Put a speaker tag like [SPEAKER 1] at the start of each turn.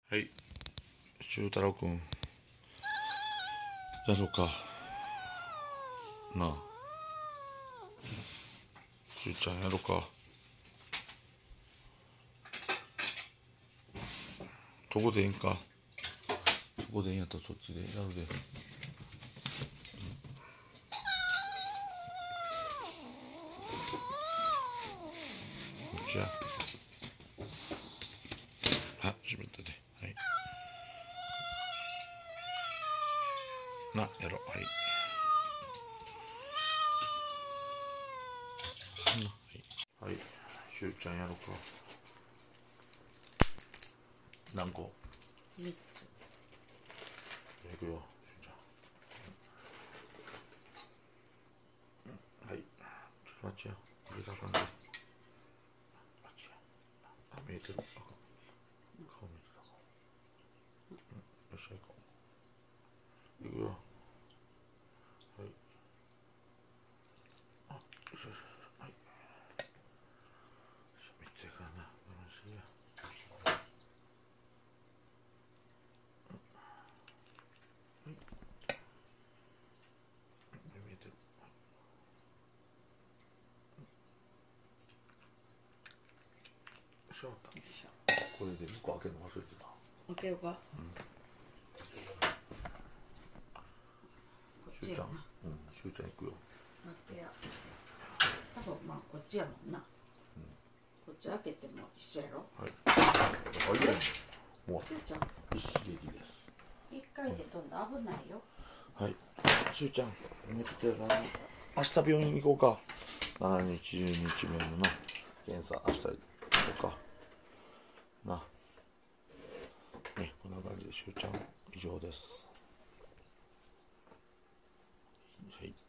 [SPEAKER 1] はい、修太郎くん、やろうかなあ。しゅうちゃんやろうか。そこでええんか。そこでええんやったらそっちでやるで。こっちや。あ、閉めたで。はい。な、やろう。はい。はい。はい。しゅうちゃんやろうか。何個？
[SPEAKER 2] 3つ。
[SPEAKER 1] いくよ、しゅうちゃん。はい。ちょっと待ちや。入れたらあかんね。待ちや。あ、見えてる。あかん。顔見えてた。よっしゃ、行こう。いくよ。はい。あ、よしよしよし。はい。3つやからな。よろしいや。はい。見えてる。しょ。これで2個開けるの忘れてた。
[SPEAKER 2] 開けようか。こっ
[SPEAKER 1] しゅうちゃん、
[SPEAKER 2] ちやな。
[SPEAKER 1] しゅうちゃん行くよ。
[SPEAKER 2] 待ってや。多分まあこっちやもんな。こっち開けても一緒やろ。
[SPEAKER 1] はい。はい。も
[SPEAKER 2] しゅうちゃん、
[SPEAKER 1] う一撃です。
[SPEAKER 2] 一回で飛んだ危ないよ。
[SPEAKER 1] はい。しゅうちゃん、もうちょっとやな。明日病院行こうか。7日、10日目のな。検査、明日行こうか。な。ね、こんな感じでしゅうちゃん、以上です。はい。